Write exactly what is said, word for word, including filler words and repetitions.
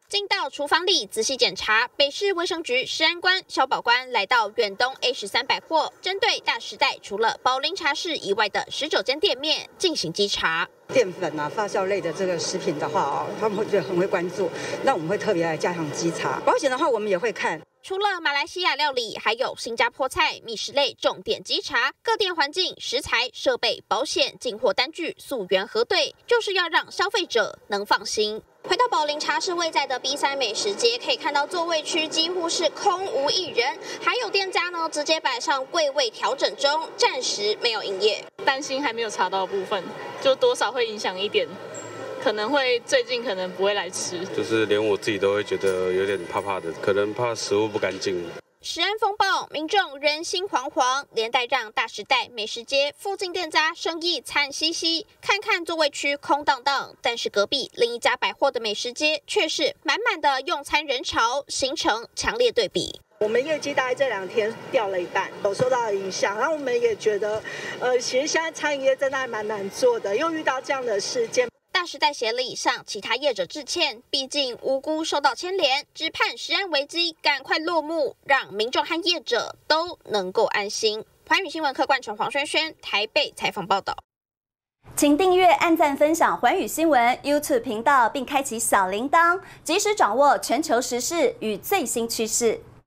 进到厨房里仔细检查，北市卫生局食安官消保官来到远东 A 十三百货，针对大时代除了宝林茶室以外的十九间店面进行稽查。 淀粉啊、发酵类的这个食品的话哦，他们会觉得很会关注，那我们会特别来加强稽查。保险的话，我们也会看。 除了马来西亚料理，还有新加坡菜、米食类重点稽查，各店环境、食材、设备、保险、进货单据溯源核对，就是要让消费者能放心。回到宝林茶室位在的 B 三美食街，可以看到座位区几乎是空无一人，还有店家呢直接摆上柜位调整中，暂时没有营业。 担心还没有查到的部分，就多少会影响一点，可能会最近可能不会来吃， 就是连我自己都会觉得有点怕怕的，可能怕食物不干净。 食安风暴，民众人心惶惶，连带让大时代美食街附近店家生意惨兮兮。看看座位区空荡荡，但是隔壁另一家百货的美食街却是满满的用餐人潮，形成强烈对比。 我们业绩大概这两天掉了一半，有受到影响。然后我们也觉得，呃，其实现在餐饮业真的还蛮难做的，又遇到这样的事件。 大时代协力向其他业者致歉，毕竟无辜受到牵连，只盼食安危机赶快落幕，让民众和业者都能够安心。环宇新闻客冠城黄轩轩台北采访报道。 请订阅、按赞、分享环宇新闻 YouTube 频道，并开启小铃铛，及时掌握全球时事与最新趋势。